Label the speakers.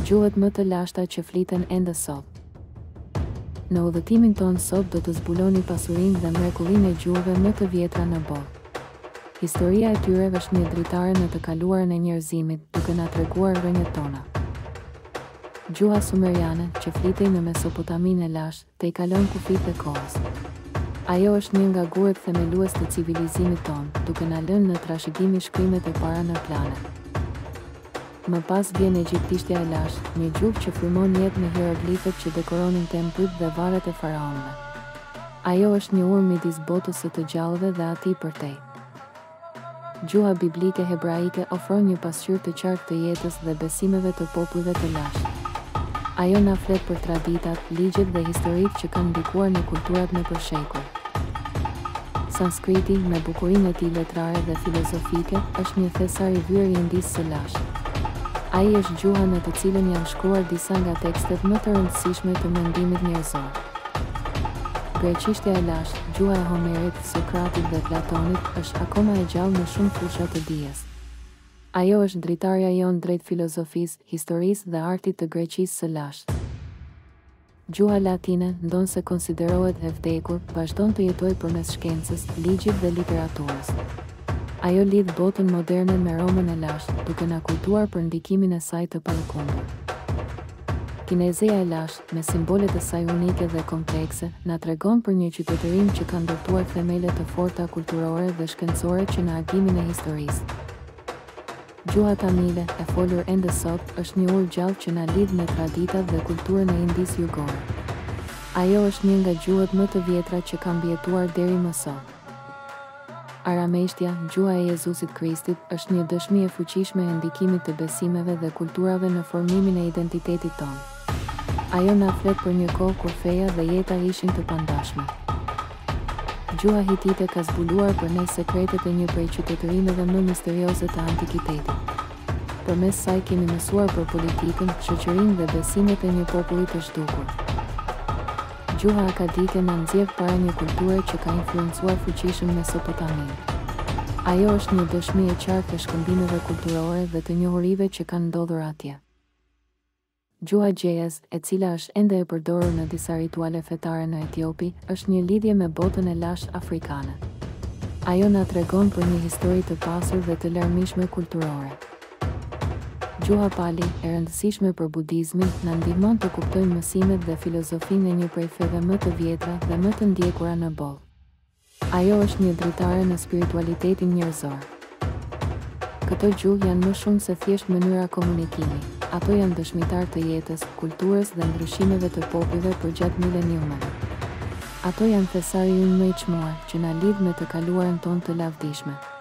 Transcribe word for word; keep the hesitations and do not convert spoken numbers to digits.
Speaker 1: Gjuhët më të lashta që fliten ende sot. Në udhëtimin tonë sot do të zbuloni pasurinë dhe mrekullinë e gjuhëve më të vjetra në botë. Historia e tyre është një dritare në të kaluarën e njerëzimit, duke na treguar rrënjët tona. Gjuha sumeriane, që flitej në Mesopotaminë e lashtë, te i kalon kufijtë e kohës. Ajo është një nga gurët themelues të civilizimit tonë, duke na lënë në trashëgimi shkrimet e para në planet. Më pas vjen egjiptishtja e lashtë, një gjuhë që frymon jetë me hieroglifet që dekoronin tempujt dhe varet e faraonëve. Ajo është një urë midis botës së të gjallëve dhe atij përtej. Gjuha biblike hebraike ofron një pasqyrë të qartë të jetës dhe besimeve të popujve të lashtë. Ajo na flet për traditat, ligjet dhe historitë që kanë ndikuar në kulturat nëpër shekuj. Sanskriti, me bukurinë e tij letrare dhe filozofike, është një thesar i vyer i Indisë së lashtë. Ai është gjuha në të cilën janë shkruar disa nga tekstet më të rëndësishme të mendimit njerëzor. Greqishtja e lashtë, gjuha e Homerit, Sokratit dhe Platonit, është akoma e gjallë në shumë fusha të dijes. Ajo është dritarja jonë drejt filozofisë, historisë dhe artit të Greqisë së lashtë. Gjuha latine, ndonse konsiderohet e vdekur, vazhdon të jetojë përmes shkencës, ligjit dhe literaturës. Ajo lidh botën moderne me Romën e lashtë, duke na kujtuar për ndikimin e saj të palëkundur. Kinezia e lashtë, me simbolet e saj unike dhe komplekse, na tregon për një qytetërim që ka ndërtuar themele të forta kulturore dhe shkencore që në agimin e historisë. Gjuha tamile, e folur ende sot, është një urë gjallë që na lidh me traditat dhe kulturën e Indisë jugore. Ajo është një nga gjuhët më të vjetra që kanë mbijetuar deri më sot. Arameishtja, gjuha e Jezusit Kristit, është një dëshmi e fuqishme e ndikimit të besimeve dhe kulturave në formimin e identitetit tonë. Ajo na flet për një kohë kur feja dhe jeta ishin të pandashme. Gjuha hitite ka zbuluar për ne sekretet e një prej qytetërimeve më misterioze të antikitetit. Përmes saj kemi mësuar për politikën, shoqërinë dhe besimet e një populli të zhdukur. Gjuha akadike na nxjerr para një kulture që ka influencuar fuqishëm Mesopotaminë. Ajo është një dëshmi e qartë e shkëmbimeve kulturore dhe të njohurive që kanë ndodhur atje. Gjuha gjejez, e cila është ende e përdorur në disa rituale fetare në Etiopi, është një lidhje me botën e lashtë afrikane. Ajo na tregon për një histori të pasur dhe të larmishme kulturore. Gjuha pali, e rëndësishme për budizmin, na ndihmon të kuptojmë mësimet dhe filozofinë e një prej feve më të vjetra dhe më të ndjekura në botë. Ajo është një dritare në spiritualitetin njerëzor. Këto gjuhë janë më shumë se thjesht mënyra komunikimi. Ato janë dëshmitar të jetës, kulturës dhe ndryshimeve të popujve përgjatë mileniumeve. Ato janë thesari ynë më i çmuar, që na lidh me të kaluarën tonë të lavdishme.